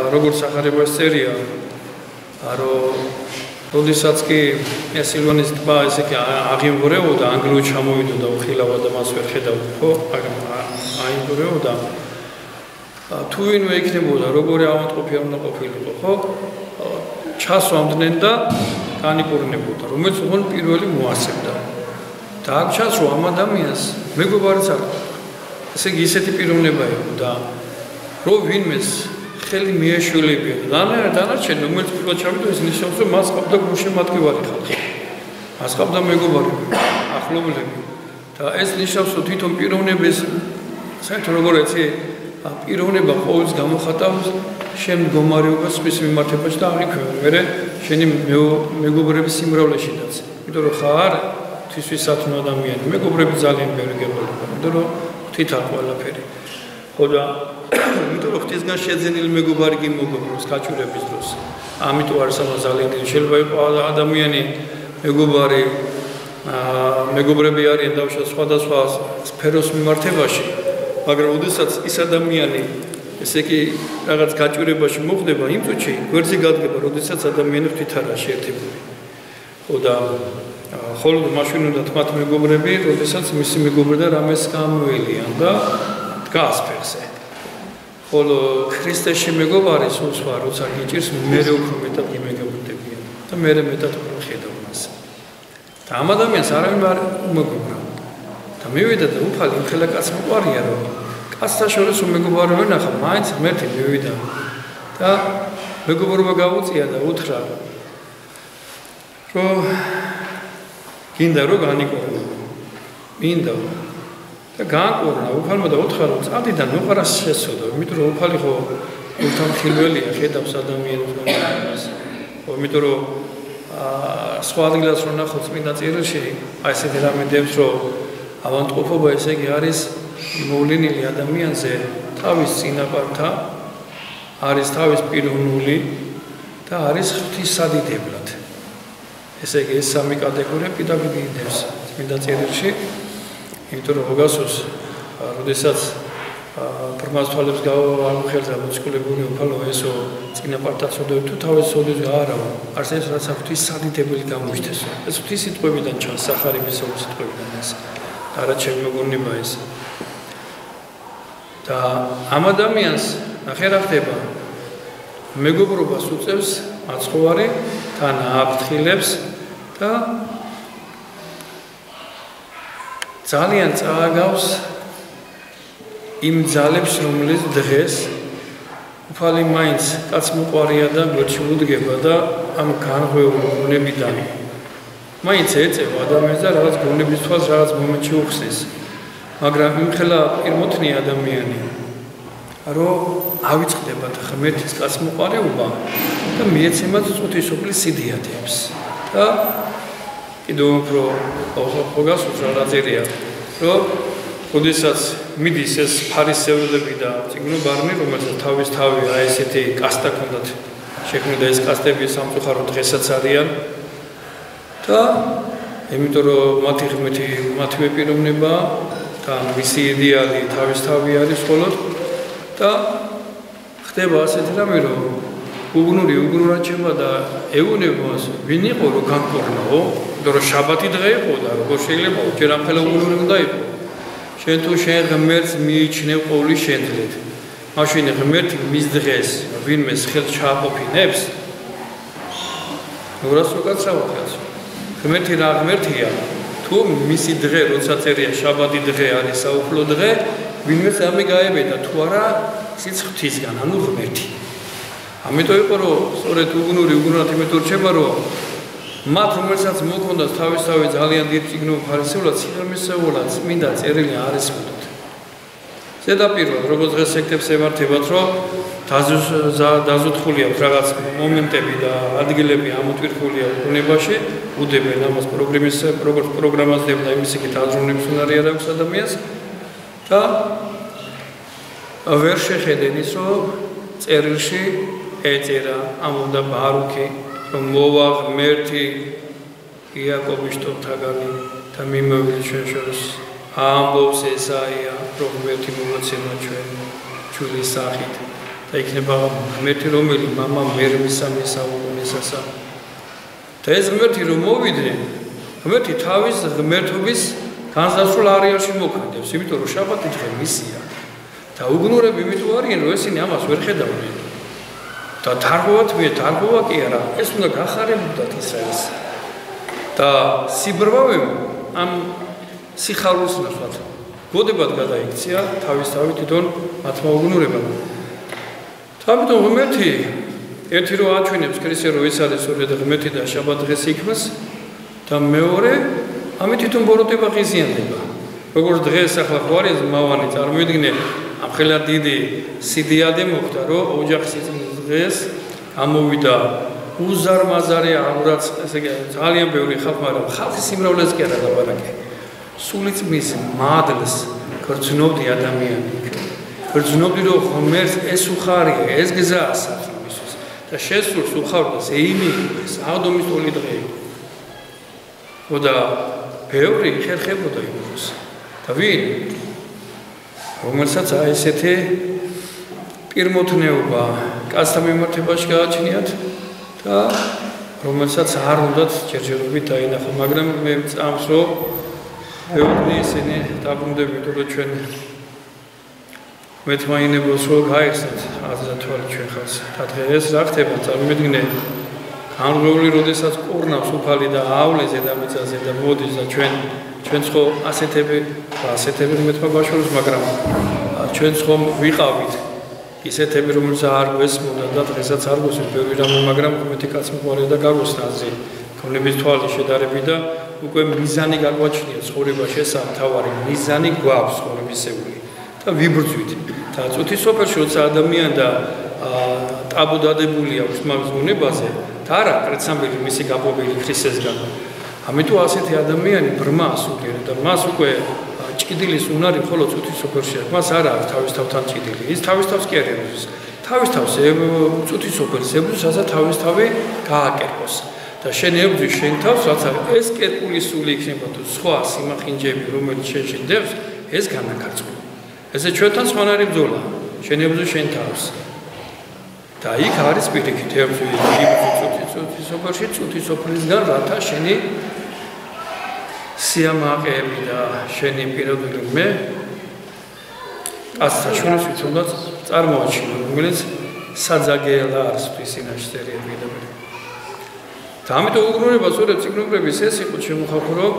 როგორც სახარება წერია, რომ როდესაც კი სილვანის ტბა ესე კი აღიმღვრეოდა, ანგლო ჩამოვიდოდა უხილავად და მას ვერ ხედავდა, ხო? მაგრამ აიმღვრეოდა. თუ ვინმე იქნებოდა, როგორი ავადმყოფი უნდა ყოფილიყო, ხო? ჩასვამდნენ და განიკურნებოდა, რომელიც უგონ პირველი მოასწევდა. და აქ ჩასვა ამ ადამიანს მეგობარიც არ ყავდა. ესე იგი ისეთი პიროვნება იყო და რომ ვინმეს ხელი მიეშველებია დანარჩენი, რომელიც პირველად ჩავიდა, ეს ნიშნავს, რომ მას ყავდა გულშემატკივარი ხალხი. მას ყავდა მეგობარები, ახლობლები. და ეს ნიშნავს, რომ თვითონ პიროვნების საერთოდ როგორ ეცი პიროვნება ყოველთვის გამოხატავს შენ მდგომარეობას მის მიმართებაში და არ იქვე მერე შენი მეგობრების სიმრავლეშიდაც. იმიტომ რომ ხარ ღვთისმსათნო ადამიანი, მეგობრები ძალიან ბევრი გეყოლება, იმიტომ რომ ღვთით არ ყველაფერი. ხო და იმიტომ რომ ღვთისგან შეძენილი მეგობარი კი მოგობრობს გაჩურების დროს. ამიტომ არის ამა ძალიან დიდი. შეიძლება იყოს ადამიანი მეგობარი, მეგობრები არიან დავშვა სხვადასხვა სფეროს მიმართებაში, მაგრამ ოდესაც ის ადამიანი ესე იგი რაღაც გაჭირებაში მოხდება, იმ წუთში გვერდზე გადგება, როდესაც ადამიანი ღვთით არა შეერთებული. ხო და ხოლმე მაშინ უნდა თქვათ მეგობრები, როდესაც მისი მეგობრები და რამეს გამოელიან და დგას ფეხზე. ხოლო ქრისტეში მეგობარი სულ სხვა, როცა გიჭირს, მერე უფრო მეტად გიმეგობრდებიან და მერე მეტად უფრო ხედავ მას. და ამ ადამიანს არავინ არ უმეგობრა. და მივიდა და უფალი ხელა კაცს მოყარია, რომ კაცთა შორის უმეგობარი ვენახა, მაინც ღმერთი მივიდა და მეგობრობა გაუწია და უთხრა, რომ გინდა რომ განიკურნო. მინდა და გააკურნა უფალმა და უთხრა, რომ წადიდან მოყარას შესწოდა, იმიტომ რომ უფალი ხო უთანხილველია, ხედავს ადამიანის განწყობას. ხო, იმიტომ რომ სხვა ადგილას რო ნახოთ წმინდა წერილში, აი ესეთი რამე დებს, რომ ავადმყოფობა ესე იგი არის მოვლენილი ადამიანზე თავის წინაპართა, არის თავის პიროვნული და არის ღვთისადიდებლად. ესე იგი ეს სამი კატეგორია პირდაპირ დებს წმინდა წერილში, იმიტომ რომ მოგასურს, როდესაც ბრმას თვალებს გავამხელდა მოციქულებული უფალო ესო წინაპართა ცოდვები თუ თავის ცოდვები არა, არც ეს რაც ღვთისადიდებელი გამოჩნდეს. ეს ღვთის სიტყვებიდან ჩანს, სახარების სიტყვებიდან ეს. არა ჩემი მოგონება ეს. და ამ ადამიანს ნახე რა ხდება. მეგობრობას უწევს მაცხოვარი, თან აფრთხილებს და ძალიან წააგავს იმ ძალებს, რომელიც დღეს უფალი მაინც კაც მოყარია და გვერდში უდგება და ამ განღვეულ გონებიდან მაინც ეწევა ადამიანს და რაღაც გონების თვალს რაღაც მომენტში უხსნის. მაგრამ იმხელა პირმოთნია ადამიანი, რომ ავიწყდება ღმერთის კაცმოყარეობა და მიეცემათ ღვთისმშობლის სიდიადეებს. და კიდევ უფრო მოგასურს რა წერია, რომ როდესაც მიდის ეს ფარისევლები და წიგნობარნი, რომელსაც თავის თავი აი ესეთი კასტა ჰქონდათ შექმნილი და ეს კასტები სამწუხაროდ დღესაც არიან და იმიტომ რომ მათი ღმერთი მათივე პიროვნება და მისი იდეალი თავის თავი არის მხოლოდ და ხდება ასეთი რამე, რომ უგნური უგნურაჩება და ეუბნებას ვინ იყო რომ განკურნაო, იმიტომ რომ შაბათი დღე იყო და როგორ შეიძლება ჯერ ამ ხელა უგნური უნდა იყო. შენ თუ შენ ღმერთს მიიჩნევ ყოვლის შენძლეთ. მაშინ ღმერთი მის დღეს ვინმეს ხელს ჩააყოფინებს, ნურას უკაცრავ ხელს. ღმერთი რა ღმერთია? თუ მისი დღე, როცა წერია შაბათი დღე არის საუფლო დღე, ვინმეს ამე გაებედა თუ არა ისიც ღვთისგან, ანუ ღმერთი. ამიტომ იყო რომ სწორედ უგნური უგნურად იმეთორ რჩება, რომ მათ რომელსაც მოქონდათ თავისთავი ძალიან დიდი წიგნობა ფარისევლად, სიღრმისეულად წმინდა წერილი არ ესმოდათ. ზედაპირულად როგორც დღეს სექტებს ემართებათ, რომ დაზუთხული აქვს რაღაც მომენტები და ადგილები ამოტვირთული აქვს ბუნებაში, უდებენ ამას პროგრამას დებდა იმის იქით აზროვნების უნარი არ აქვს ადამიანს და ვერ შეხედენ ის, რომ წერილში ეწერა ამბობდა ბარუქი, რომ მოვა ღმერთი იაკობის შტოთაგანი და მიმოვიდა ჩვენ შორის. ამბობს ესაია, რომ ღმერთი მოვაცემა ჩვენ ჩვენი სახით და იქნება ღმერთი რომელი მამა მერმისამე საუკუნესასა და ეს ღმერთი რომ მოვიდნენ ღმერთი თავის ღმერთობის განსასრულ არეალში მოქმედებს იმიტომ რომ შაბათი დღე მისია და უგნურები იმიტომ არიან რომ ესენი ამას ვერ ხედავდნენ და თარღვა კი არა ეს უნდა გახარებოდათ ისრაელს და სიბრმავემ ამ სიხარულს ნახავთ გოდებად გადაიქცია თავისთავად თვითონ მათმა უგნურებამ ამიტომ ღმერთი ერთი რო აჩვენებს ქრისტე რომ ეს არის სწორედ ღმერთი და შაბათ დღეს იქმს და მეორე ამით თვითონ ბოროტება ღიზიანდება როგორც დღეს ახლა ხო არის მავანი წარმოიდგინე ამ ხელა დიდი სიდიადე მოხდა რომ ოჯახის დღეს გამოვიდა უზარმაზარი ამრაც ესე ძალიან ბევრი ხალხი მაგრამ ხალხის სიმრავლეზე კი არა ლაპარაკი სულიწმის მადლს გრძნობდი ადამიანი გრძნობდი რომ ღმერთს ეს უხარია ეს გზაა საფრთხისთვის და შესურს უხარდეს ეიმი ეს აღდომის თოლი დღე და ბევრი ხერხებოდა იმას და ვინ რომელსაც აი ესეთი პირმოთნეობა კაცთა მიმართებაში გააჩნიათ და რომელსაც არ უნდათ ჯერჯერობით დაინახო მაგრამ მე წამს რომ ბევრი ისინი დაბრუნდებით რომ ჩვენ მეთმაინებელს რო გაიხსნათ აზრთვალი ჩვენ ხალხს და დღეს რა ხდება წარმოიდგინე ამროვლი როდესაც ყურნავს უფალი და ავლეს ზედამიწაზე და მოდის და ჩვენც ხო ასეთები მეთქვა ბაშორს მაგრამ ჩვენც ხომ ვიყავით ისეთები რომელსაც არ გვესმოდა და დღესაც არ გვესმის ბევრი რამე მაგრამ მეთქი კაც მოყარე და გაგვესნა აზრი ქონების თვალი შედარები და უკვე მიზანი გაგვაჩნია ცხოვრებაში ეს ამთავარი მიზანი გვაქვს ცხოვრებისეული და ვიბრძვით და წუთის სოფელში როცა ადამიანი და ტაბუდადებული აქვს მაგის გონებაზე და არა კრეცამბილი მისი გაბობილი ქრისტესგან ამიტომ ასეთი ადამიანი ბრმას უყირა და მას უკვე ჭიდილის უნარი ხოლო წუთის სოფელში აქვს მას არ აქვს თავის თავთან ჭიდილი ის თავის თავს კი არ ებრძვის თავის თავს წუთის სოფელს ებრძვის რასაც თავის თავი გააკერპოს და შენ ებრძვის შენ თავს რაც არის ეს კერპული სული იქნება თუ სხვა სიმახინჯები რომელიც შენში დევს ეს განაკარწყვა ესე ჩვენთან სხვანაირი ბრძოლა შენ ებრძვის შენ თავს და იქ არის პირიქით ებრძვის წუთის სოფელში წუთის სოფლისგან რათა შენი სიამაყეები და შენი პირობები მე კაცთა შვილს უნდა წარმოაჩინო რომელიც საძაგელა არის ფისინაშტერიები და და ამიტომ უგნურება სწორედ ციგნურების ეს იყო შემოხახო რომ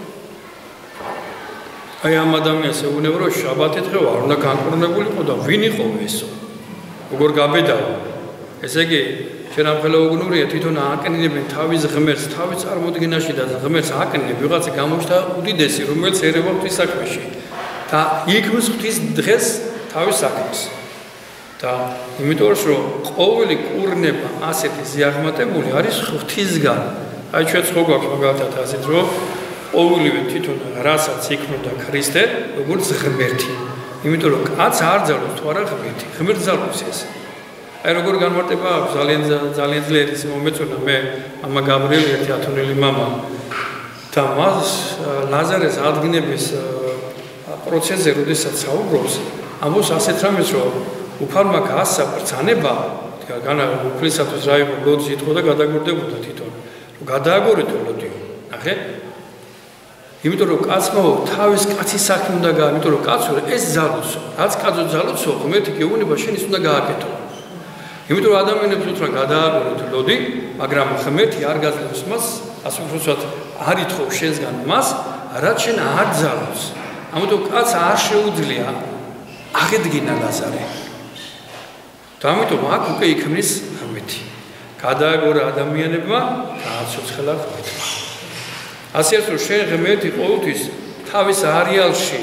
აი ამ ადამიანს ეუბნება რომ შაბათი დღე არ უნდა განკურნებულიყო და ვინ იყო ესო როგორ გაბედავა ესე იგი შენ ამ ხელა უგნურია თვითონ ააკნინებენ თავის ღმერთს თავის წარმოდგენაში და ღმერთს ააკნინებ ვიღაცა გამოჩნდა უდიდესი რომელიც ერევა ღვთის საქმეში და იქმს ღვთის დღეს თავის საქმეს და იმიტომ რომ ყოველი კურნება ასეთი ზიაღმატებული არის ღვთისგან აი ჩვენც ხო გვაქვს მაგალითად ასეთ რომ ყოველივე თვითონ რასაც იქმნოდა ქრისტე როგორც ღმერთი იმიტომ რომ კაც არ ძალობს თუ არა ღმერთი ღმერთს ძალობს ეს აი როგორ განმარტება აქვს ძალიან ძლიერი ის მომეწონა მე მამა გაბრიელი ერთი ათონელი მამა და მას ლაზარეს ადგენების პროცესზე როდესაც საუბრობს ამბობს ასეთ რამეს რომ უფალმა გაასწა ბრძანება განა უფლისათვის რა იყო ლოძი იტყო და გადაგორდებოდა თვითონ რომ გადააგორეთო ლოდიო ნახე იმიტომ რომ კაცმა თავის კაცის საქმე უნდა გააკეთო იმიტომ რომ კაცო ეს ძალოცო რაც კაცო ძალოცო ღმერთი გეუბნება შენ ის უნდა გააკეთო იმიტომ რომ ადამიანებს უთხრა გადააგორეთ ლოდი მაგრამ ღმერთი არ გაძლევს მას ასე უბრალოდ არ ითხოვს შენსგან მას რაც შენ არ ძალოს ამიტომ კაც არ შეუძლია აღედგინა ლაზარე და ამიტომ აქ უკვე იქმნის ღმერთი გადააგორა ადამიანებმა გააცოცხლა ღმერთმა ასე რომ შენ ღმერთი ყოველთვის თავის არეალში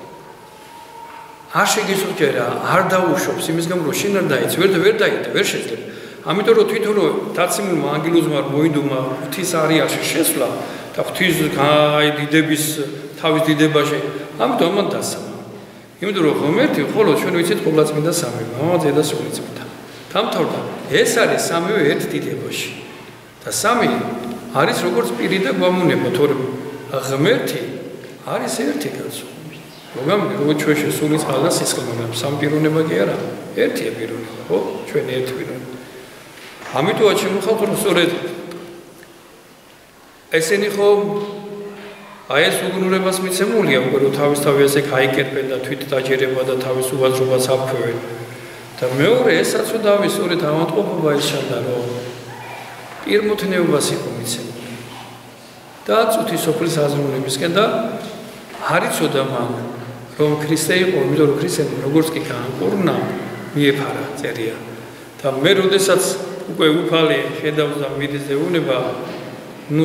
არ შეგისურვებია არ დაუშვებს იმის გამო რომ შენ არ დაიც ვერ დაიდა ვერ შეიძლება ამიტომ რომ თვითონ რომ დაცემულმა ანგელოზმა მოიდომა ღვთის არეალში შესვლა და ღვთის დიდების თავის დიდებაში ამიტომ ამან დასამა იმიტომ რომ ღმერთი ხოლო ჩვენ ვიცით ყოვლადწმინდა სამი მამაძე და სულიწმინდა დამთავრდა ეს არის სამივე ერთ დიდებაში და სამი არის როგორც პირი და გვამონება თორემ ღმერთი არის ერთი კაცო მოგამბე როგორც ჩვენში სული წყალ და სისხლი მაგრამ სამ პიროვნება კი არა ერთია პიროვნება ხო ჩვენ ერთი პიროვნება ამიტომაც შემოხავთ რომ სწორედ ესენი ხომ აი ეს უგნურებას მიცემულია უკვე რომ თავისთავად ესე გაიკერპენ და თვით დაჯერება და თავის უაზრობას აფქვევენ და მეორე ესაც რომ დავის სწორედ ავადმყოფობა ისჩანდა რომ პირმოთნეობას იყო მიცემული და წუთი სოფლის აზროვნებისკენ და არ იცოდა მან რომ ქრისტე იყო იმიტომ რომ ქრისტემ როგორც კი გაანკურნა მიეფარა წერია და მე როდესაც უკვე უფალი ხედავს და მიდის ზეუნება ნუ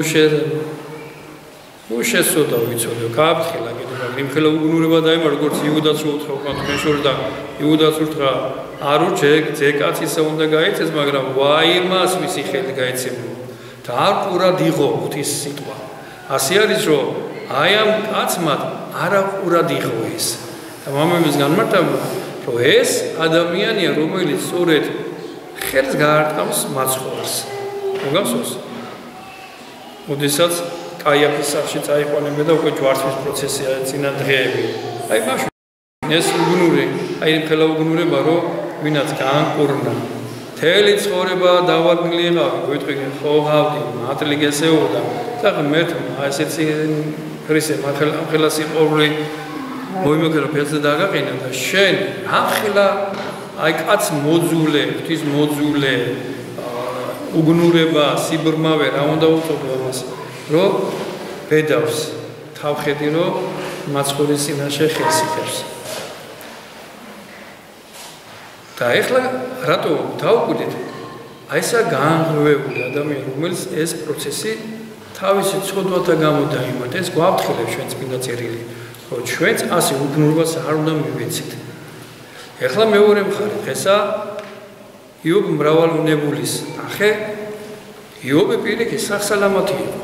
შესწოდა ვიცოდე გააფრთხილა კიდევ იმ ხელა უგნურება დაემარ როგორც იუდას რო უთხრა უკან მეშორ და იუდას უთხრა არო ჯე კაცი ისე უნდა გაიცეს მაგრამ ვაი მას მისი ხელი გაიცემო და არ ყურად იღო ღვთის სიტყვა ასე არის რომ აი ამ კაცმა არა ყურად იღო ეს და მამამის განმარტება რომ ეს ადამიანია რომელიც სწორედ ხელს გაარტყამს მაცხოვარს მოგახსოვს ოდესაც კაიაფის სახში წაიყვანებდა და უკვე ჯვარცმის პროცესია წინა დღეები აი მაშინ ეს უგნური აი ხელა უგნურება რომ ვინაც გაანკურნა თელი ცხოვრება დავარგნილი იყავი გვეტყვი ხო გავდი მატლი გესეულდა და ღმერთმა ესეც ქრისტე ხელა სიყვარული მოიმოგერო ფელზე დაგაყენა და შენ ახლა აი კაც მოძულე ღვთის მოძულე უგნურება სიბრმავე რა უნდა უწოდო ამას რომ ბედავს თავხედი რომ მაცხოვრის წინაშე ხელს იღებს და ეხლა რატო დავუკვირდით აი ესა განღრევებული ადამიანი რომელიც ეს პროცესი თავისი ცოდვათა გამო დაიმართა ეს გვაფრთხილებს ჩვენს წმინდა წერილი რომ ჩვენც ასე უგნურობას არ უნდა მივეცით ეხლა მეორე მხარე დღესა იობ მრავალუნებულის ნახე იობი პირიქით სახსალამათი იყო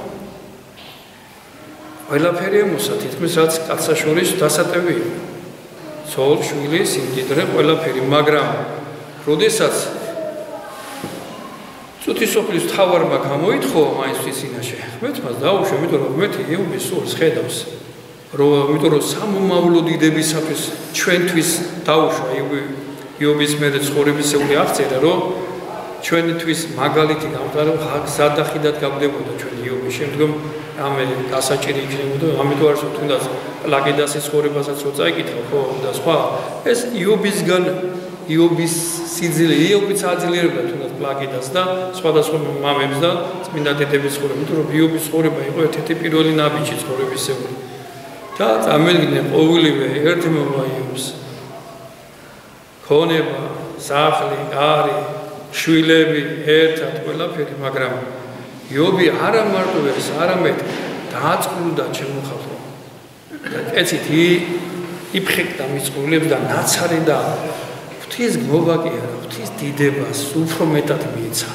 ყველაფერი ემოსა თითქმის რაც კაცსა შორის დასატევი იყო ცოლ შვილი სიმდიდრე ყველაფერი მაგრამ როდესაც წუთი სოფლის თავარმა გამოითხო მაინცის წინაშე ღმერთმა დაუშვა იმიტომ რომ ღმერთი იობის სულს ხედავს იმიტომ რომ სამომავლო დიდებისათვის ჩვენთვის დაუშვა იობის მერე ცხოვრებისეული აღწერა რომ ჩვენთვის მაგალითი გამყარო გზადახიდად გავდებოდა ჩვენ იობის შემდგომ ამე გასაჭირი იქნებოდა ამიტომ არც თუნდაც პლაგიდასის ცხოვრებასაც რო წაიკითხა ხო და სხვა ეს იობისგან იობის სიძილე იობიც აძლიერებდა თუნდაც პლაგიდას და სხვადასხვა მამებს და წმინდა დედების ცხოვრება იმიტომ რომ იობის ცხოვრება იყო ერთ-ერთი პირველი ნაბიჯი ცხოვრებისეული და წამედგნენ ყოველივე ერთმოვა იობს ქონება სახლი კარი შვილები ერთად ყველაფერი მაგრამ იობი არა მარტო ეს არამედ დააწყურდა შემოხალხო და ეცით იფხეკდა მიწურულებს და ნაცარი და ღვთის გმობა კი არა ღვთის დიდებას უფრო მეტად მიეცა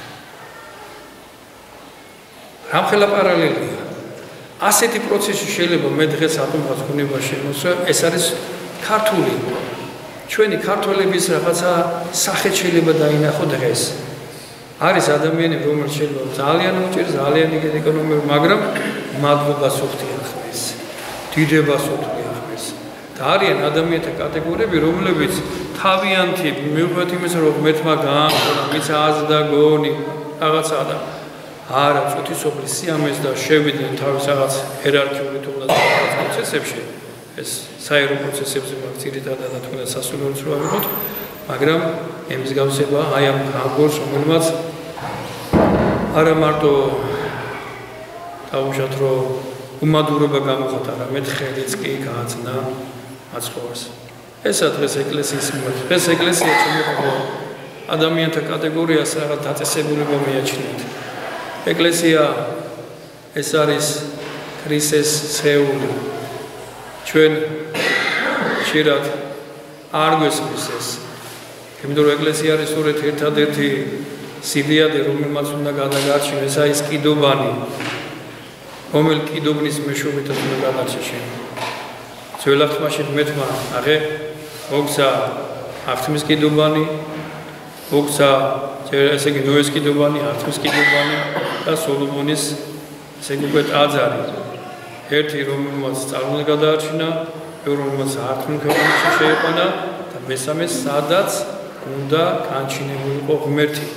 რამხელა პარალელია ასეთი პროცესი შეიძლება მე დღეს ატომღაც გუნება შემოსვა ეს არის ქართული ჩვენი ქართველების რაღაცა სახე შეიძლება დაინახო დღეს არის ადამიანები რომელიც შეიძლება ძალიან უჭირს ძალიან იგივე ეკონომიკურ მაგრამ მადლობას უხდიან ხმეს დიდებას უხდიან ხმეს და არიან ადამიანთა კატეგორიები რომლებიც თავიანთი მიუხედავად იმისა რომ ღმერთმა გაანკურნა მის აზრდა გონი რაღაცა და არა წუთისოფლის სიამეს და შევიდნენ თავის რაღაც იერარქიული თუნდაც პროცესებში ეს საერო პროცესებზე მაგცირითადად და თუნდაც სასულიეროც რო ავიღოთ მაგრამ ემის გავსება აი ამ გაგორს რომელმაც არა მარტო დაუშვათ რომ უმადურობა გამოხატა არამედ ხელიც კი გააცნა მაცხოვარს ესა დღეს ეკლესიის მიმართ დღეს ეკლესია შემოყო ადამიანთა კატეგორიას რაღაც დაწესებულება მიაჩნიათ ეკლესია ეს არის ქრისტეს სხეული ჩვენ ხშირად არ გვესმის ეს იმიტომ რომ ეკლესია არის სწორედ ერთადერთი სიდიადე რომელმაც უნდა გადაგარჩინოს ეს არის კიდობანი რომელ კიდობნის მეშვეობითაც უნდა გადარჩინოს ძველ აღთქმაში ღმერთმა აღე მოგცა აღთქმის კიდობანი მოგცა ესე იგი ნოეს კიდობანი აღთქმის კიდობანი და სოლომონის ესე იგი უკვე ტაძარი ერთი რომელმაც წარმოდგა გადაარჩინა რომელმაც ართმულ ქვეყანაში შეიყვანა და მესამე სადაც უნდა განჩინებულიყო ღმერთი.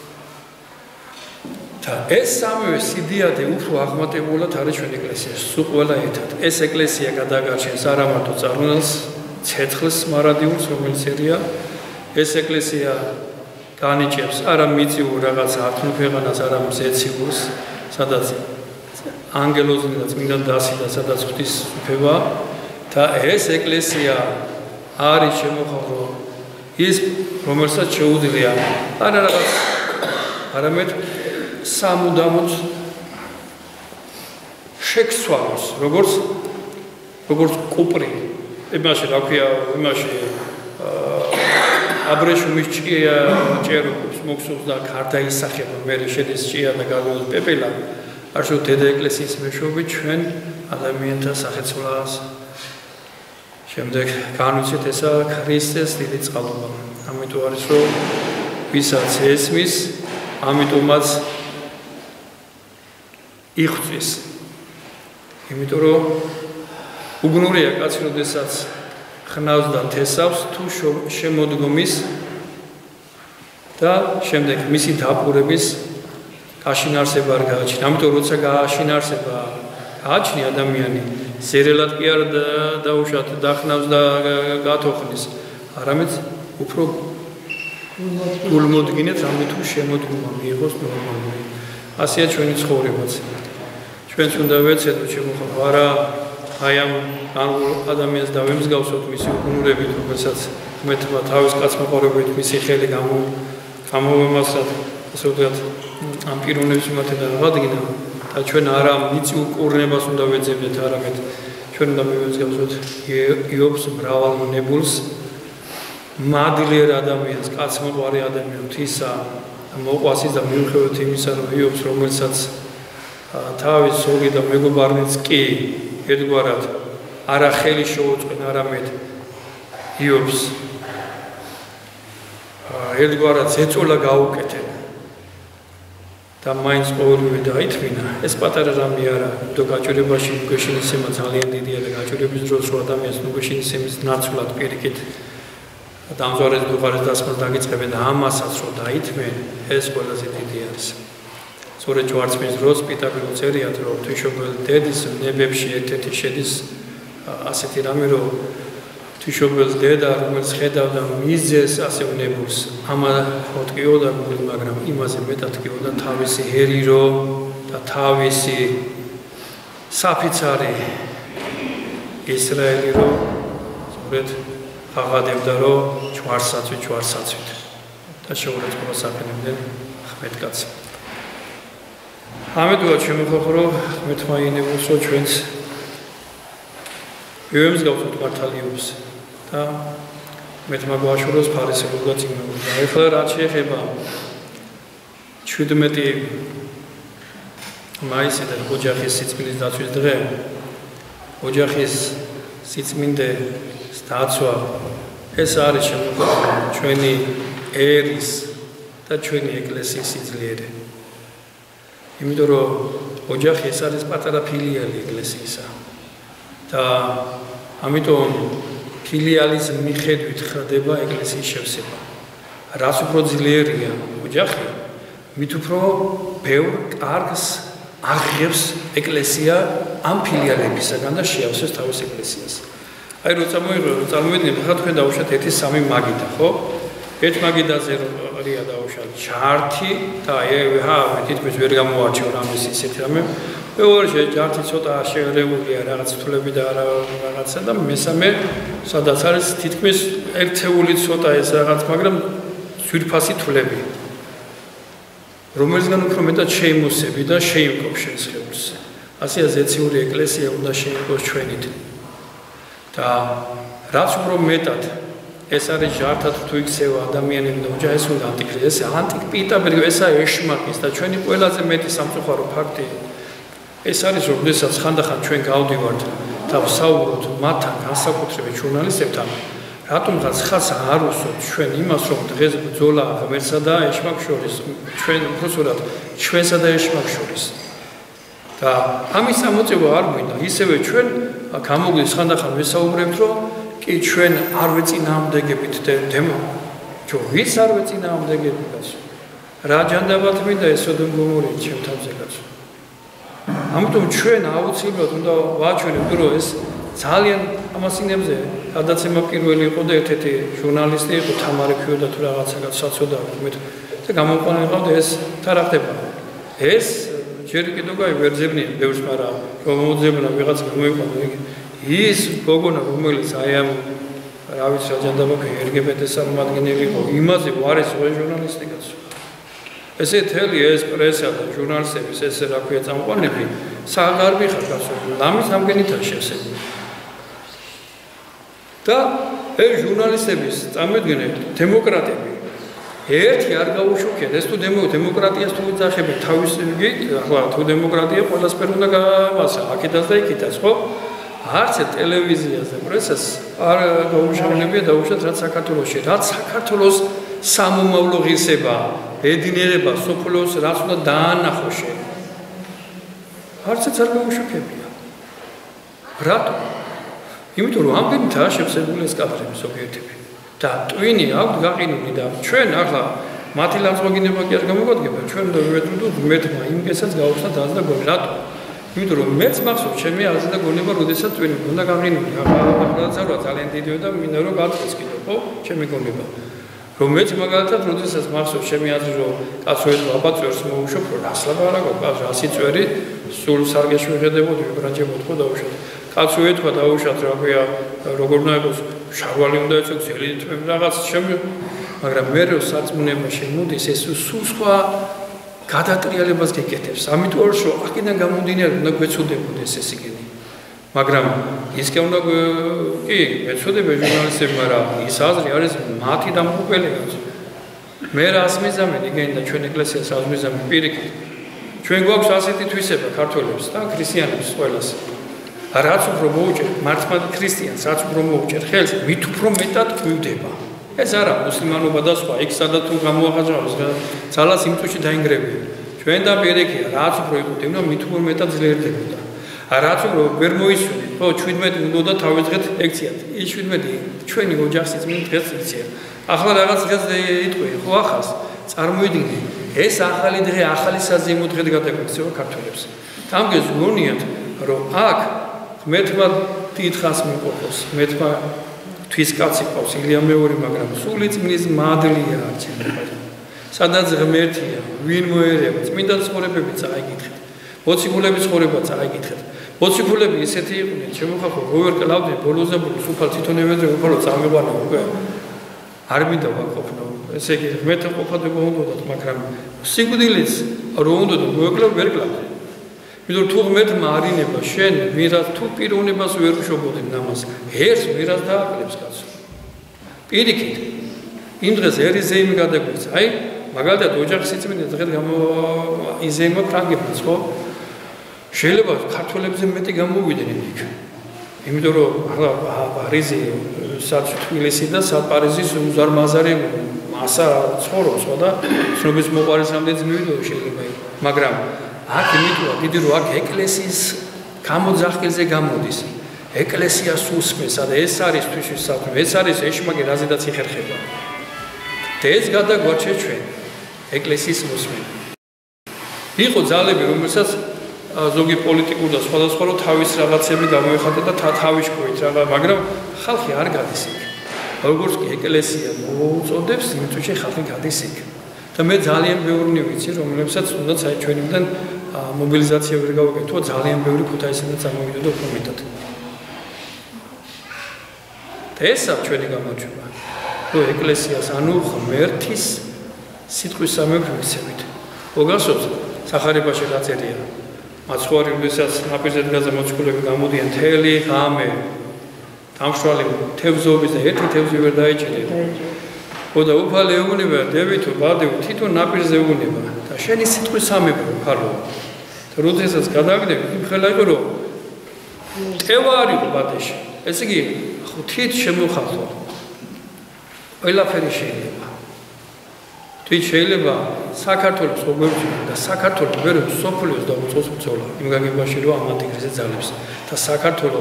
და ეს სამივე სიდიადე უფრო აღმატებულად არის ჩვენ ეკლესიაში. სულ ყველა ერთად. ეს ეკლესია გადაგარჩენს არა მარტო წარმონელს, ცეცხლს მარადიულს, რომელიც ერია. ეს ეკლესია განიჭებს არა მიწიურ რაღაც ართმულ ქვეყანას, არამედ ზეციურს, სადაც ანგელოზი და წმინდა დასი და სადაც ღვთის უფება და ეს ეკლესია არის შემოხატო ის რომელსაც შეუძლია არა რაღაც არამედ სამუდამოდ შექსვალოს როგორც კუპრი იმაში რა ქვია იმაში აბრეშუმის ჭერობს მოხსოვს და გარდაისახება მე შედის ჭია და გადაოს პეპელა არშო დედა ეკლესიის მეშვეობით ჩვენ ადამიანთა სახეცვლას შემდეგ განვიცეთ ესა ქრისტეს დიდი წყალობა ამიტომ არის რომ ვისაც ესმის ამიტომაც იხწვის იმიტომ რომ უგნურია კაცი როდესაც ხნავს და თესავს თუ შემოდგომის და შემდეგ მისი დაპყრობის გაშინარსება არ გააჩნია. ამიტომ როცა გაშინარსება გააჩნია ადამიანი ზერელად კი არ დაუშვათ დახნავს და გათოხნის არამედ უფრო გულმოდგინეთ რამე თუ შემოდგომა მიიღოს ნორმალური. ასეა ჩვენი ცხოვრებაც. ჩვენც უნდა ვეცედოთ შემოხატო არა აი ამ ადამიანს დავემსგავსოთ მისი უგუნურებით, რომელსაც მეტმა თავის კაცმოყარებით მისი ხელი გამოვემასად, ასე ვთქვათ, ამ პიროვნების მიმართ დავადგინა და ჩვენ არა მიწიურ კურნებას უნდა ვეძებდეთ, არამედ ჩვენ უნდა მივემსგავსოთ იობს მრავალმონებულს, მადლიერ ადამიანს, კაცმოყარი ადამიანს, ღვთისა მოყვასის და მიუხედავად იმისა, რომ იობს, რომელსაც თავის სული და მეგობარიც კი ერთგვარად არა ხელი შეუწყენ, არამედ იობს ერთგვარად ეწოლა გაუკეთენ და მაინც ყოველივე დაითმინა. ეს პატარა რამე არა, თუ გაჭირებაში გეშინისება ძალიან დიდია და გაჭირების დროს რო ადამიანს გეშინისების ნაცვლად პირიქით დამზვარეს დუღარეს დასმას დაგიწყებენ და ამასაც რო დაითმენ, ეს ყველაზე დიდი არის. სწორედ ჯვარცმის დროს პიტაგორე წერიათ რომ თვიშობელ დედის ნებებში ერთ-ერთი შედის ასეთი რამე რომ თვიშობელ დედა რომელიც ხედავდა მიზეს ასე ნებულს ამა ხოტკიო და მაგრამ იმაზე მეტად კიო და თავისი ჰერირო და თავისი საფიცარი ისრაელი რომ სწორედ აღადებდა რომ ჯვარსაცვით და შეურაცხყოფას აფენებდნენ ხმეტკაცს. ამედოა შემოხორო მეთმაინებულს რომ ჩვენს ვიმსგავსოთ მართალიობს და მეთმაგვაშუროს ფარისებულგა წიგნობა. ეხლა რაც შეეხება 17 მაისიდან ოჯახის სიწმინდის დაცვის დღე ოჯახის სიწმინდე დაცვა ეს არის შემოხორო ჩვენი ერის და ჩვენი ეკლესიის სიძლიერე. იმიტომ რომ ოჯახი ეს არის პატარა ფილიალი ეკლესიისა და ამიტომ ფილიალის მიხედვით ხდება ეკლესიის შევსება. რაც უფრო ძლიერია ოჯახი, მით უფრო ბევრ კარგს აღებს ეკლესია ამ ფილიალებისაგან და შეავსებს თავის ეკლესიას. აი როცა წარმოვიდგინეთ, ხა თქვენ დავუშვათ 1-3 მაგიდა, ხო? ერთ მაგიდაზე რია დავუშვათ ჯართი და თითქმის ვერ გამოარჩევ რამის ისეთი რამე. მეორე ჯართი ცოტა შეერეულია რაღაც თვლები და რაღაცა და მესამე სადაც არის თითქმის ერთეული ცოტა ეს რაღაც, მაგრამ ძვირფასი თვლები. რომელისგან უფრო მეტად შეიმოსები და შეიმკობს შენს ხეულს. ასეა ზეციური ეკლესია უნდა შეიმკოს ჩვენით. და რაც უფრო მეტად ეს არის ჯართად თუ იქცევა ადამიანები და ოჯახის უნდა ანტიკრიზი, ეს ანტიკ პიტაბერი, ესა ეშმაკის და ჩვენი ყველაზე მეტი სამწუხარო ფაქტი ეს არის რომ შესაძ ხანდახან ჩვენ გავდივართ და ვსაუბრობთ მათთან განსაკუთრებით ჟურნალისტებთან რატომღაც ხალხს არ უსვამთ ჩვენ იმას რომ დღეს ბრძოლა ღმერთსა და ეშმაკს შორის ჩვენ უბრალოდ ჩვენსა და ეშმაკს შორის და ამის ამოწევა არ გვინდა ისევე ჩვენ გამოგვდის ხანდახან ვისაუბრებთ, რომ კი ჩვენ არ ვეწინააღმდეგებით დემო. ჩვენ ვის არ ვეწინააღმდეგებით კაცო? რა ჯანდაბათ მინდა ეს სოდომ გომორია ჩემ თავზე კაცო. ამიტომ ჩვენ აუცილებლად უნდა ვაჩვენებთ, რომ ეს ძალიან ამასინებზე გადაცემა პირველი იყო და ერთ-ერთი ჟურნალისტი იყო თამარი ქიოდა თუ რაღაცა საცოდა მე და გამოყვანა ყავდა ეს თან რა ხდება. ეს ჯერ კიდევ გაი ვერძებნია ბევრს, მაგრამ რომ მოძებნა ვიღაც გამოიყვანა ის გოგონა რომელიც აი ამ რა ვიცი რა ჯანდაბა LGBT-ს წარმომადგენელი იყო, იმაზე ვარის ჟურნალისტი კაცო. ესე თელი ეს პრესა და ჟურნალისტების ეს რა ქვია წამყვანები საგარბი ხარ კაცო, ლამის ამგენითაა შევსებული. და ეს ჟურნალისტების წამოდგენენ დემოკრატები ერთი არ გაუშუქეთ, ეს თუ დემოკრატიას თუ ვიძახებთ თავის იგი, ახლა თუ დემოკრატია ყველასფერ უნდა გავასა, აქედაც და იქითაც, ხო? არც ტელევიზიას და პრესას არ გაუშავლებია დაუშვათ რაც საქართველოში, რაც საქართველოს სამომავლო ღირსება, ბედნიერება, სოფლოს რაც უნდა დაანახოს შენ. არცაც არ გაუშუქებია. რატო? იმიტომ რომ ამდენითაა შევსებული ეს კადრები ზოგიერთები. და ტვინი აქვს გაყინული და ჩვენ ახლა მათი ლანძღვა კი არ გამოგვადგება, ჩვენ უნდა ვიმეტროთ მეთმა იმგესაც გავხსნათ აზრ და გონი. რატო? იმიტომ რომ მეც მახსოვს ჩემი აზრ და გონება, როდესაც ტვინი უნდა გაყინული. ახლა ძალიან დიდია და მინდა რომ გაწეს კიდე, ხო? ჩემი გონება. რომ მეც მაგალითად როდესაც მახსოვს ჩემი აზრი რომ კაცო ეს აბაწვერს მოუშვებ, რომ რას ლაპარაკობ, რას იწვერი, სულ სარგეში ვიხედებოდი, ვიბრანჭებოდი ხო დაუშვათ. კაცო ეთქვა დაუშვათ რა ქვია, როგორ უნდა იყოს შარვალი უნდა ეცო ძელი თმები რაღაც შემი, მაგრამ მე რო საწმუნება შემოდის ეს სულ სხვა გადატრიალებას გეკეთებს. ამიტომ რომ აქედან გამომდინარე უნდა გვეცოდებოდეს ეს იგენი. მაგრამ ისე უნდა კი ეცოდება ჟურნალისტები, მაგრამ ის აზრი არის მათი დამღუპელია. მე რას მიზამენ იგენი და ჩვენ ეკლესიას რას მიზამენ პირიქით. ჩვენ გვაქვს ასეთი თვისება ქართველებს და ქრისტიანებს ყველას. რაც უფრო მოუჭერ მართლმადიდ ქრისტიანს, რაც უფრო მოუჭერ ხელს, მით უფრო მეტად გვივდება. ეს არა მუსლიმანობა და სხვა, იქ სადაც თუ გამოახაჟავს, ძალას იმ წუთში დაინგრევია. ჩვენ და პირიქია, რაც უფრო იყვდება, მით უფრო მეტად ძლიერდებოდა. რაც უფრო ვერ მოისვენე, ხო, 17 უნდა თავისღეთ ექციათ. ის 17 ჩვენი ოჯახის წმინდა დღეს იქცია. ახლა რაღაც დღეს იტყვი, ხო, ახალს წარმოიდგინე. ეს ახალი დღე, ახალი საზეიმო დღე გადაგვექცევა ქართველებს. ამგეს გონიათ, რომ აქ მეთმა დიდხანს მიყოფოს, მეთმა თვისკაცი ყავს ილია მეორე, მაგრამ სული წმინდის მადლია არჩენება. სადაც ღმერთია, ვინ მოერევა, წმინდა ცხოვრებები წაიგითხეთ. მოციქულების ცხოვრება წაიგითხეთ. მოციქულები ისეთი იყვნენ, შემოხახო, როვერ კლავდნენ, ბოლოს და ბოლოს უფალ თვითონებაზე უფალო წამეყანა უკვე. არ მინდა ვაყოფნო. ესე იგი, ღმერთი ყოფადება უნდათ, მაგრამ სიკვდილიც რო უნდა მოეკლავ ვერ კლავდნენ. იმიტომ თუ ღმერთმა არინება შენ, ვირას თუ პიროვნებას ვერ უშობოდი ნამას, ერთს ვირას დააკლებს კაცო. პირიქით, იმ დღეს ერიზეიმი გადაგვიცა. აი, მაგალითად ოჯახის სიწმინდე დღეს იზეიმა ფრანგებიც, ხო? შეიძლება ქართველებზე მეტი გამოვიდნენ იქ. იმიტომ რომ ახლა პარიზი, სად თბილისი და სად პარიზის უზარმაზარი მასა ცხოვრობს, ხო და ცნობის მოყარისამდე ძმივიდო შეიძლება. მაგრამ აქ იმითოა დიდი რომ აქ ეკლესიის გამოძახილზე გამოდის. ეკლესიას უსმენს და ეს არის თვისის საქმე, ეს არის ეშმაკი რაზედაც იხერხება. და ეს გადაგვაჩე ჩვენ ეკლესიის მოსმენა. იყო ძალები, რომელსაც ზოგი პოლიტიკურ და სხვადასხვა რო თავის რაღაცები გამოიხატა და თავისკობით რაღაც, მაგრამ ხალხი არ გადის იქ. როგორც კი ეკლესია მოუწოდებს, იმ წუთში ხალხი გადის იქ. და მე ძალიან ბევრი ვიცი, რომლებსაც უნდა ჩვენიდან მობილიზაცია ვერ გავაკეთო, ძალიან ბევრი ქუთაისიდან წამოვიდა და უფრო მეტად. და ესა ჩვენი გამოჩვენა. რომ ეკლესიას ანუ ღმერთის სიტყვის სამეფოებით. მოგახსოვს, სახარებაში გაწერია. მაცხვარი როდესაც ნაპირზე დგაზე მოციქულები გამოდიან თელი ღამე დამშრალი თევზობის და ერთი თევზი ვერ დაიჭირება. ხოდა უფალი ეუბნება, დევითო, ბადევ, თვითონ ნაპირზე ეუბნება და შენი სიტყვის სამეფო ხარო. და როდესაც გადაგდები, იმ ხელა იყო რომ ტევა არ იყო ბადეში. ესე იგი, ღვთით შემოხატო. ყველაფერი შეიძლება. თვით შეიძლება საქართველოს გოგოებსა და საქართველოს ვერ სოფლიოს და უწყოს ბრძოლა. იმ გაგებაში რომ ამათი კრიზის ძალებს და საქართველოს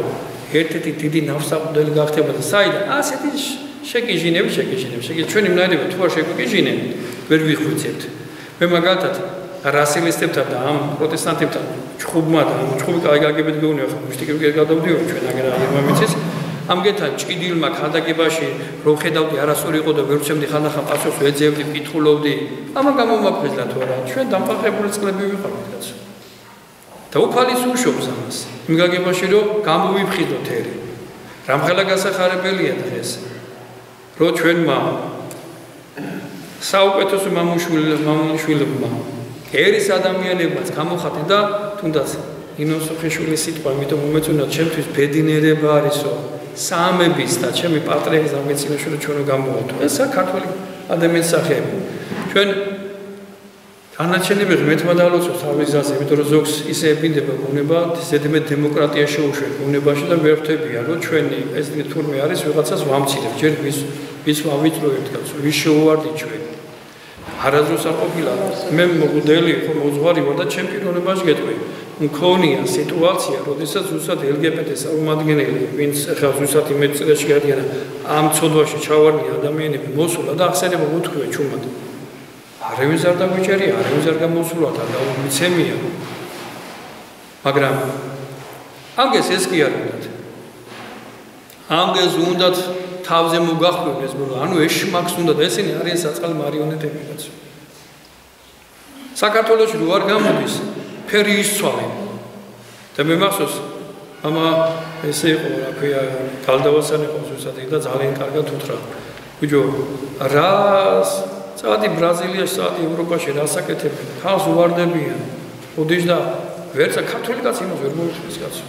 ერთ-ერთი დიდი ნავსაყუდელი გახდება და საიდან ასეთი შეკიჟინები, ჩვენი მნაირები თუ არ შეკიჟინენ, ვერ ვიხვიცებთ. მე მაგალითად რასილისტებთან და ამ პროტესტანტებთან ჩხუბმა და ჩხუბი კაი გაგებეთ გეუბნია, ხო მისტიკები გადავდივარ ჩვენ აგერა იმამიცის. ამგეთან ჭიდილმა ქადაგებაში რომ ხედავდი არასწორი იყო და ვერ ვცემდი ხანდახან პასუხს ვეძებდი, კითხულობდი. ამა გამომაფრინდა თუ არა, ჩვენ დამფარხებული წყლები ვიყავით კაცო. და უფალიც უშობს ამას. იმ გაგებაში რომ გამოვიფხიდოთ ერი. რამხელა გასახარებელია დღეს. რომ ჩვენმა საუკეთესო მამულიშვილებმა ერის ადამიანებმაც გამოხატენ და თუნდაც ინოს ხეშვილის სიტყვა, იმიტომ უმეწონათ ჩემთვის ბედინერება არისო. საამების და ჩემი პატრიარქის ამგეცინაში რომ ჩვენ გამოვათო. ესა ქართული ადამიანის სახეები. ჩვენ განაჩენები ღმერთმა დაალოცოს თავის გზაზე, იმიტომ რომ ზოგს ისე ეპინდება ბუნება, ზედმე დემოკრატია შეუშვებს ბუნებაში და ვერ ხვდებიან, რომ ჩვენი პრეზიდენტი თურმე არის ვიღაცას ვამცირებ, ჯერ ვის ვავიწროებთ კაცო, ვის შეუვარდით ჩვენ. არასდროს არ ყოფილა მე მოგდელი ხო მოძღვარი ვარ და ჩემ პიროვნებაში გეტყვი. მქონია სიტუაცია, როდესაც ზუსტად LGBT-ს წარმომადგენელი, ვინც ახლა ზუსტად იმეც წელში გადიან ამ ცოდვაში ჩავარდნი ადამიანები მოსულა და ახსენება უთქვია ჩუმად. არავის არ დაგვიჭერია, არავის არ გამოსულათ, არ გამიცემია. მაგრამ ამგეს ეს კი არ უნდათ. ამგეს უნდათ თავზე მოგახმოვდეს, ანუ ეშმაკს უნდა და ესენი არიან საწყალ მარიონეტები კაცო. საქართველოში რო არ გამოდის ფერი ისცვალე. და მე მახსოვს ამა ესე იყო, რა ქვია, გალდავასანი იყო ზუსტად და ძალიან კარგად უთხრა. ბიჭო, რას წადი ბრაზილიაში, წადი ევროპაში რა საკეთებენ? ხალხს უვარდებიან. ოდიშ და ვერცა ქართული კაცი იმას ვერ მოიწვევს კაცო.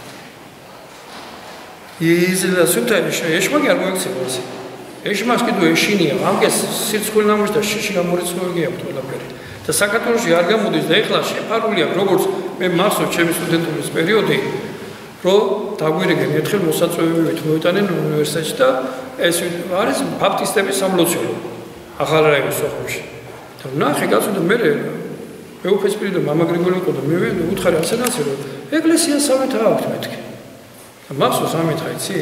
იზელა სულთა ეშმაკი არ მოიქცევა ასე. ეშმაკს კიდევ ეშინია, ამგეს სიცხული ნამუშ და შიში გამორიცხული აქვს ყველაფერი. და საქართველოში არ გამოდის და ეხლა შეფარული აქვს, როგორც მე მახსოვს ჩემი სტუდენტობის პერიოდი, რომ დაგვირეგენ ერთხელ მოსაწვევებით მოიტანენ უნივერსიტეტში და ეს არის ბაპტისტების სამლოცველო ახალ რაიონის სოხუმში. და ნახე კაცო და მე მეუფესპირი და მამა გრიგოლი იყო და მე უთხარი ასენაცი რომ ეკლესია სამეთ აქვს მეთქი. და მახსოვს ამით იცი?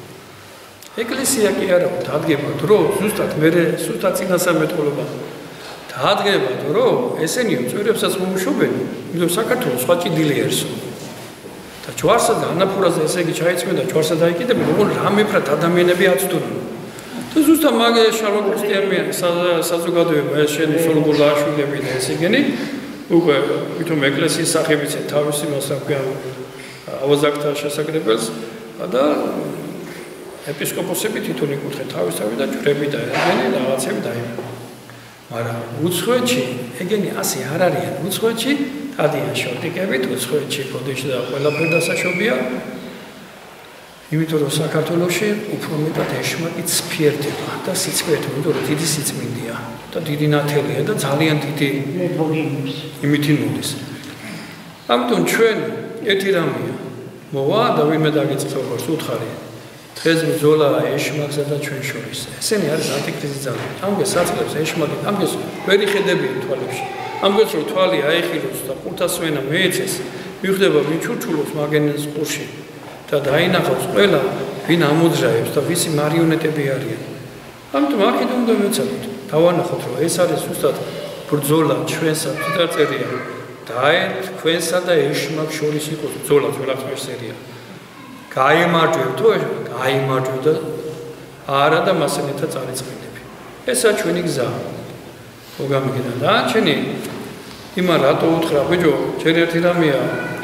ეკლესია კი არა, დადგება დრო, ზუსტად მე სულთა წინასამეთყოლობა. დადგება დრო, ესენიო წვერებსაც მოუშვებენ, იმიტომ საქართველოს სხვა ჭიდილი ერსო. და ჯვარსა და ანაფურაზე ესე იგი ჩაიწმენდა ჯვარსა დაიკიდებენ, როგორ რამეფრად ადამიანები აცდოდნენ. და ზუსტად მაგე შალვა ქრისტიანული საზოგადოება ეს შენი სულგულაშვილები და ესე იგი უკვე თვითონ ეკლესიის სახებიც თავისი მასაკვია ავაზაკთა შესაძლებელს და ეპისკოპოსები თვითონ იკუთხენ თავისთავად და ჯვრები და ეგენი რაღაცები დაიმონ. მაგრამ უცხოეთში ეგენი ასე არ არიან. უცხოეთში დადიან შორტიკებით, უცხოეთში კოდიში და ყველაფერი დასაშობია. იმიტომ რომ საქართველოში უფრო მეტად ეშმაკი ცფიერდება და სიწმინდე, იმიტომ რომ დიდი სიწმინდეა და დიდი ნათელია და ძალიან დიდი იმითი მოდის. ამიტომ ჩვენ ერთი რამეა მოვა და ვინმე დაგეწყობს უთხარი. დღეს ბრძოლა ეშმაკსა და ჩვენ შორის. ესენი არის ანტიქრისტის ძალები. ამგეს საწყლებს ეშმაკი, ამგეს ვერ იხედებიან თვალებში. ამგეს რომ თვალი აიხილოს და ყურთასვენა მეეცეს, მიხვდება ვინ ჩურჩულობს მაგენეს ყურში და დაინახავს ყველა ვინ ამოძრაებს და ვისი მარიონეტები არიან. ამიტომ აქედან უნდა ვეცადოთ. დავანახოთ რომ ეს არის ზუსტად ბრძოლა ჩვენსა წარწერია. დაეთ თქვენსა და ეშმაკ შორის იყოს ბრძოლა ძველახმის სერია. გაიმარჯვებ თუ გაიმარჯვებ და არა და მასენეთა წარიწყდები. ესა ჩვენი გზა. მოგამიგდა და ჩვენი იმა რატო უთხრა ბიჭო, ჯერ ერთი რამეა.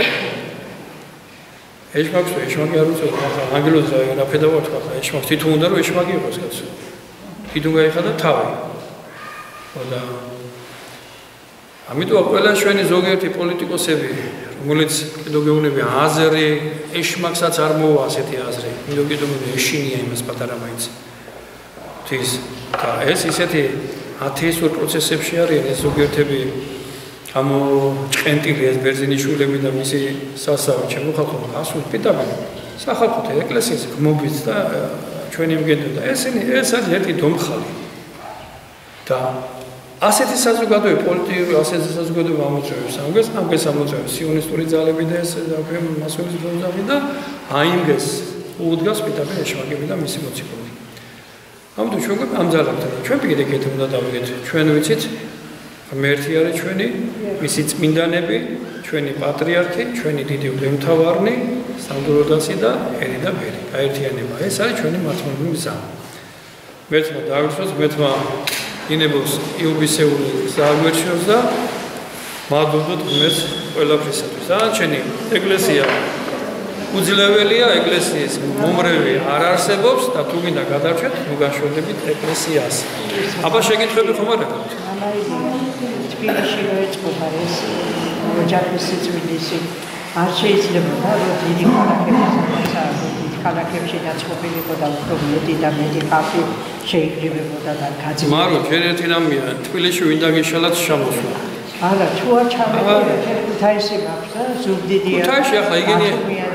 ეშმაკი არ უწევს, ახლა ანგელოზ რა ფედავარ თქვა, ეშმაკი თვითონ უნდა რომ ეშმაკი იყოს კაცო. თვითონ გაიხადა თავი. და ამიტომ ყველა ჩვენი ზოგიერთი პოლიტიკოსები, რომელიც კიდევ გეუბნები აზრი, ეშმაკსაც არ მოვა ასეთი აზრი. იმიტომ კიდევ ეშინია იმას პატარა მაინც. თის და ეს ისეთი ათეისტურ პროცესებში არიან ეს ზოგიერთები გამოჭყენტილი ეს ბერძენიშვილები და მისი სასავი ჩემო ხალხო ასულ პიტაბენ. სახალხოთა ეკლესიის გმობით და ჩვენი მგედო და ეს არის ერთი დომხალი. და ასეთი საზოგადოება პოლიტიკური ასეთი საზოგადოება ამოწევს ამგვეს ამოწევს სიონისტური ძალები და ეს მასოვის ბრძოლები და აიმგეს უდგას პირდაპირ ეშმაკები და მისი მოციქულები. ამიტომ ჩვენ ამძალებთ ჩვენ პირიქით უნდა დავიგეთ ჩვენ ვიცით ღმერთი არის ჩვენი მისი წმინდანები ჩვენი პატრიარქი ჩვენი დიდი მღვდელმთავარი სამდროდასი და ერი და ბერი გაერთიანება ეს არის ჩვენი მართლმადიდებლური გზა. მერთმა დააგვირსოს მერთმა ინებოს იუბისეული საგვერშოს და მადლობთ ღმერთს ყველაფრისათვის. დანარჩენი ეკლესია უძლებელია ეკლესიის მომრევი არ არსებობს და თუ მინდა გადარჩეთ ნუ გაშვედებით ეკლესიას. აბა შეკითხები ხომ არ აქვს? თბილისში როეწყობა ეს ოჯახის სიწმინდისი არ შეიძლება რომ დიდი ქალაქებში დაწყობილიყო და უფრო მეტი და მეტი ხალხი შეიკრიბებოდა და გაძიებდა. მარო ჯერ ერთი რამეა თბილისში ვინდა გიშალათ ჩამოსვლა. არა თუ არ ჩამოვიდა ქუთაისში მაქვს და ზუგდიდია. ქუთაისში ახლა იგენია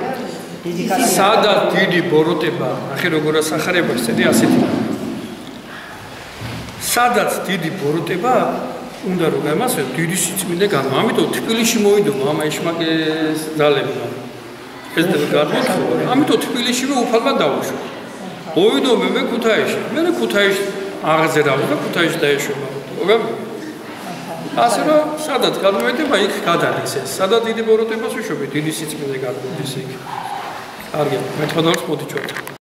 სადაც დიდი ბოროტება ახი როგორ ასახარება ესეთი ასეთი სადაც დიდი ბოროტება უნდა რომ გამასვე დიდი სიწმინდე გამა ამიტომ თბილისში მოვიდო მამა ეშმაკეს ძალებმა ეს გადმოთხო ამიტომ თბილისშივე უფალმა დავუშვა მოვიდო მე ქუთაისში მე ქუთაისში აღზერავ და ქუთაისში დაეშვება ასე რომ სადაც გადმოვედება იქ გადადის ეს სადაც დიდი ბოროტებას ვიშვები დიდი სიწმინდე გადმოდის იქ კარგი მე თქვენ მოდი ჩვენ